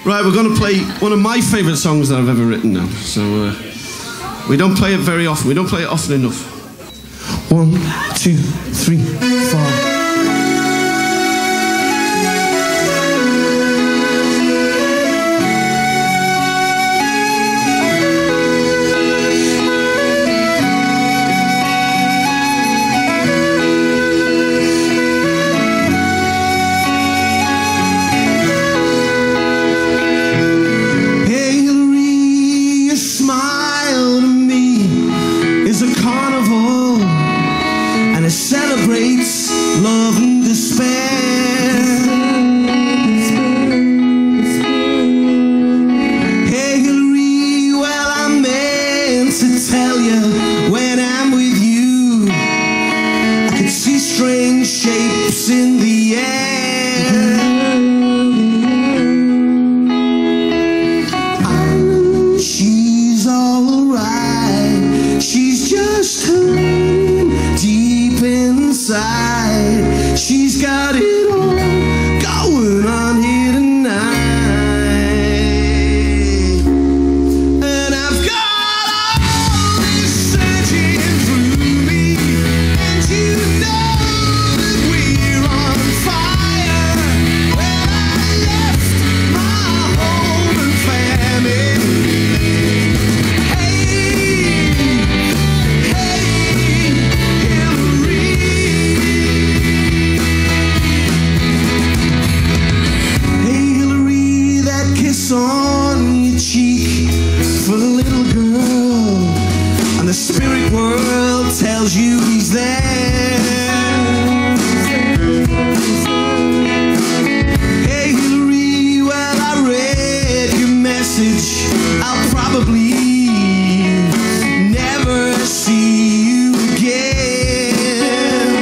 Right, we're going to play one of my favourite songs that I've ever written now. So we don't play it very often. We don't play it often enough. 1, 2, 3, 4. Celebrates love and despair. Hey Hillary, well I meant to tell you, when I'm with you I can see strange shapes in the air. She's alright, she's just hurting deep inside. She's got it all going on here tonight. And I've got all this surging through me, and you know that we're on fire. When I left my home and family, on your cheek for the little girl, and the spirit world tells you he's there. Hey Hillary, well I read your message. I'll probably never see you again.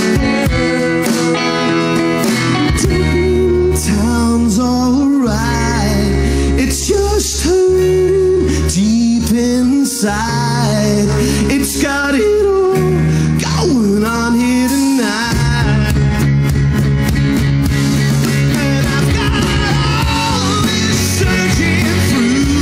Town's alright, it's just hurting deep inside. It's got it all going on here tonight. And I've got all this surging through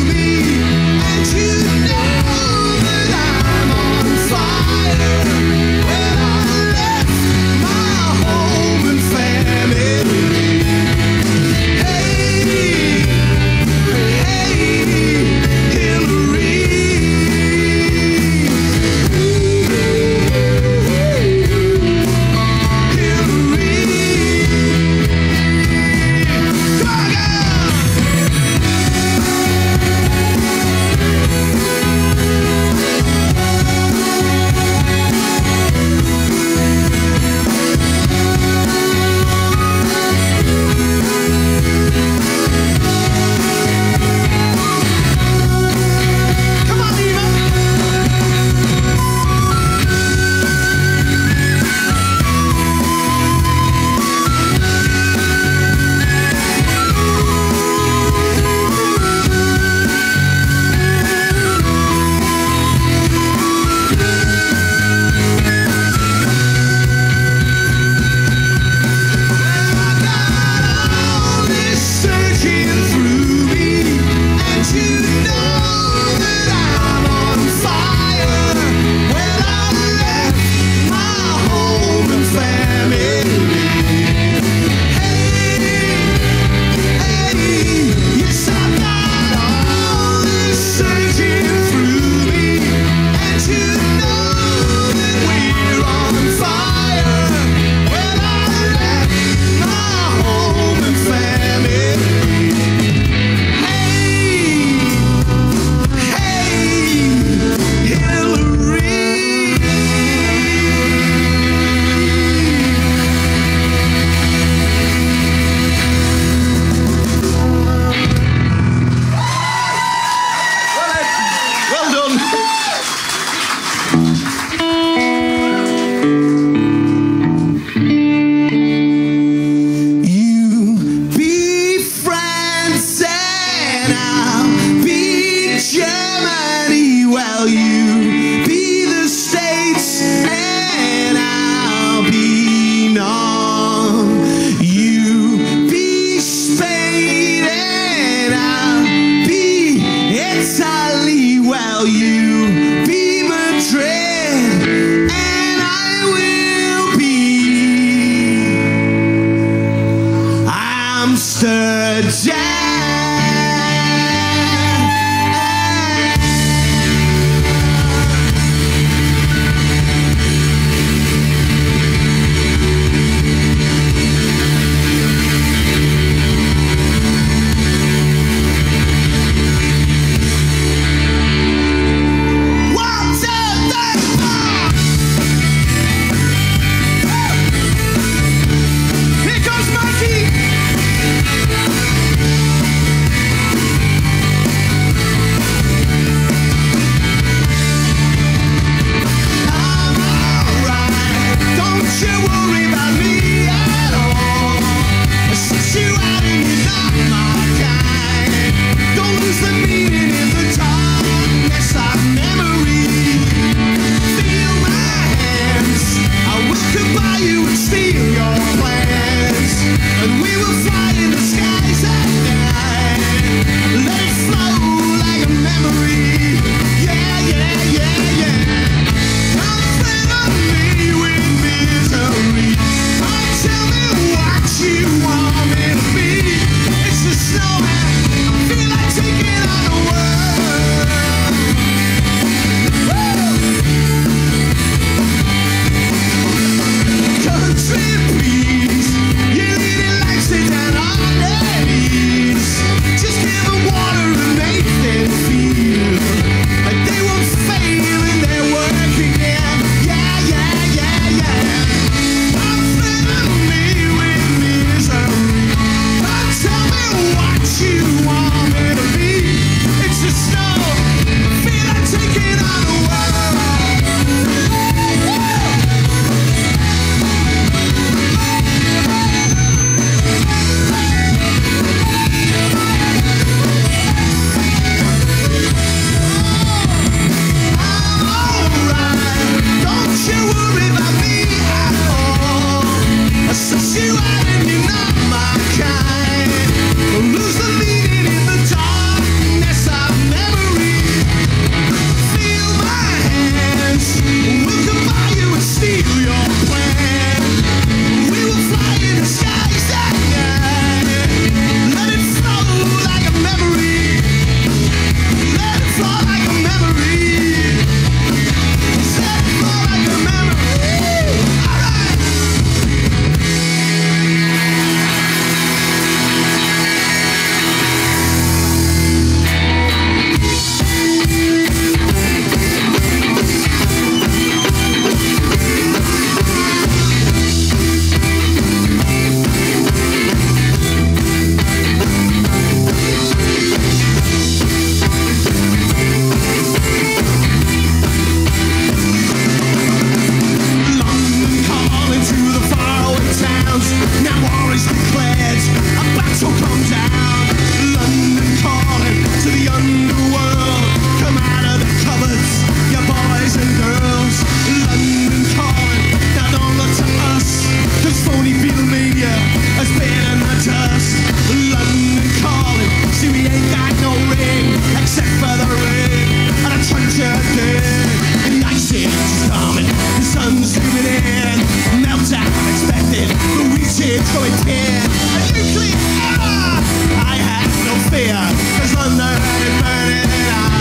sun's zooming in, meltdown unexpected, the region's going clear. A nuclear error! I have no fear, cause London is burning out.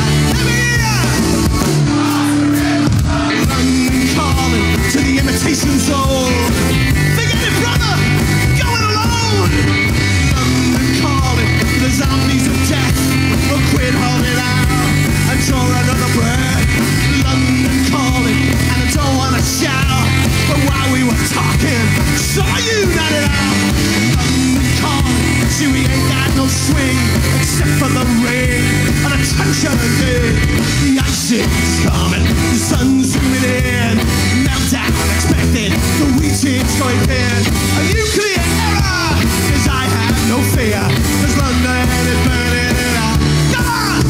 London calling to the imitation soul. Forget it, brother, going alone. London calling to the zombies of death. We'll quit holding out and draw another breath. London calling, and I don't wanna shout, but while we were talking, saw you nodded out. London calling, see we ain't got no swing except for the rain and a touch of the day. The ice is coming, the sun's zooming in, meltdown unexpected, the wheat is going in. A nuclear error, cause I have no fear, cause London is burning it out. Come on!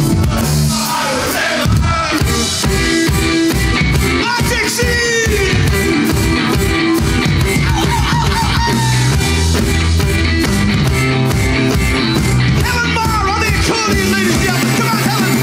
Helen Barr on the accordion, ladies and gentlemen. Come on, Helen.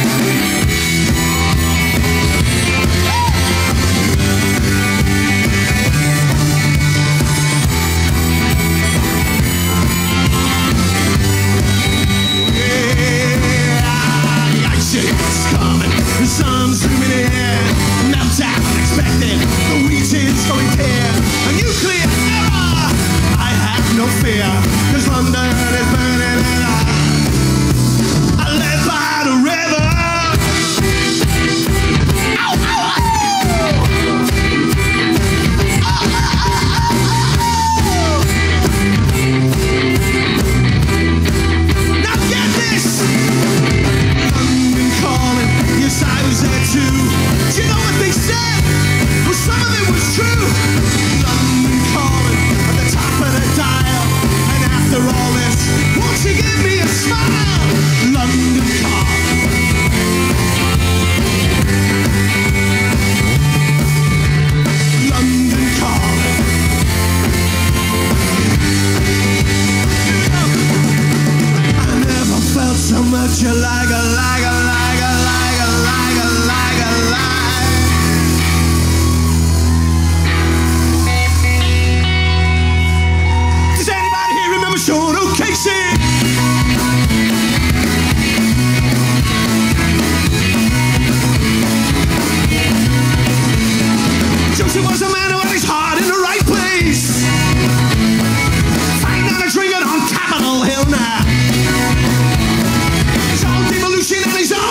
Yeah, the ice is coming, the sun's zooming in, meltdown unexpected, the wheat is going clear. A nuclear error, I have no fear, cause London is burning it up. I live by the river. Ow, ow, ow. Oh, oh, oh, oh. Now get this. London calling, yes I was there too. Do you know what they said? Well, some of it was true. London calling at the top of the dial, and after all this, won't you give me a smile? London calling. London calling. I never felt so much like a Does anybody here remember Sean O'Casey? Joseph was a man who had his heart in the right place. Fighting and drinking on Capitol Hill now. His own devolution and his own